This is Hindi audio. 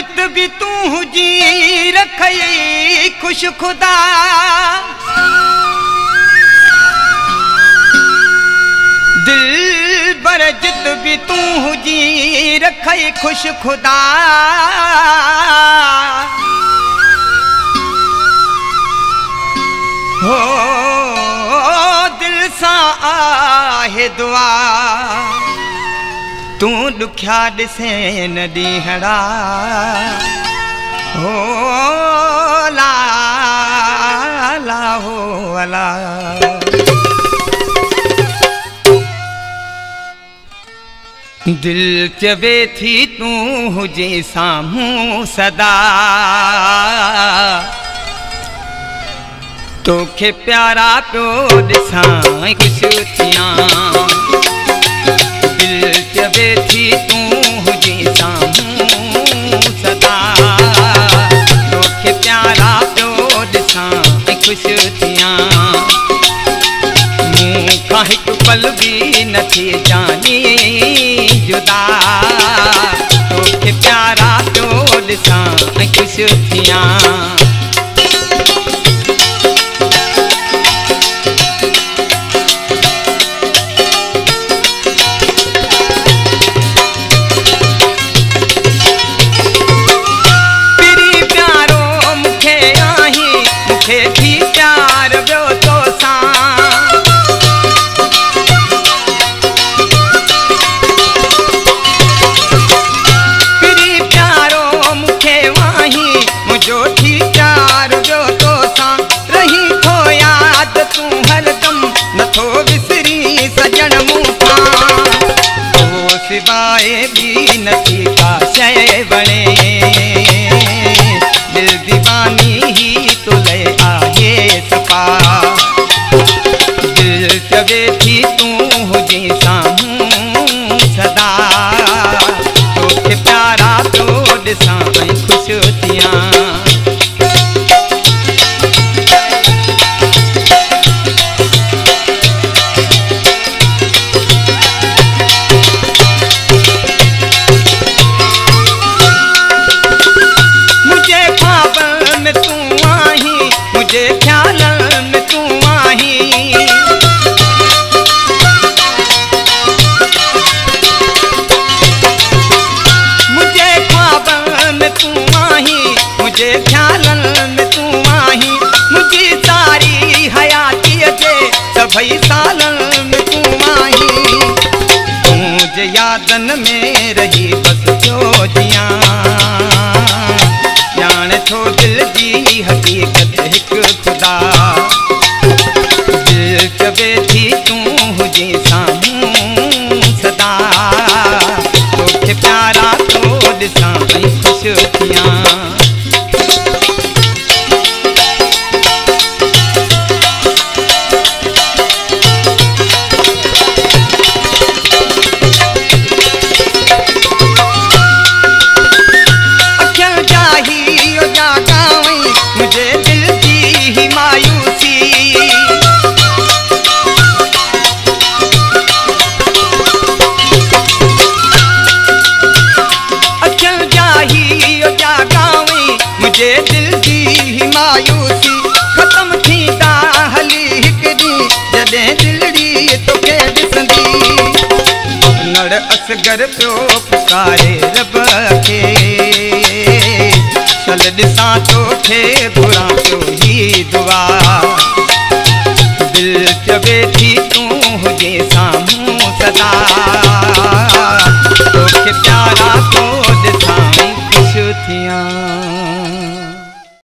जित भी तू हुजी रखई खुश खुदा दिल बर जित भी तू हुजी रखई खुश खुदा हो दिल सा आहे दुआ तू दुखिया दिसे न दीहड़ा हो ला ला हो अला दिल चवे थी तू हुजे सामूं सदा तोखे प्यारा पियो ॾिसां खुश थियां दिल चवे थी तू हुजे सामूं सदा तोखे प्यारा पियो ॾिसां खुश थियां मूंखां हिकु पल बि नथी जानी जुदा तोखे प्यारा पियो ॾिसां खुश थियां सिवाए भी नथी का शय बणे दिल दीवानी ही तो ले आहे सपा दिल चवे थी तू हुजे सामूं सदा तोखे प्यारा तो ॾिसां खुश थियां भई सालन में तू आही तुझे यादन में रही बस जो जियां जाने थो दिल जी हकीकत हिक खुदा दिल चवे थी तू हुजे सामूं सदा तोखे प्यारा तो ॾिसां खुश थियां दिल जी मायूसी खत्म थींदा हली हिक ॾींहुं जॾहिं दिलड़ी तोखे ॾिसंदी नड़ असगर पियो पुकारे रब खे चल ॾिसां तोखे घुरां पियो ही दुआ दिल चवे थी तू हुजे सामूं सदा तोखे प्यार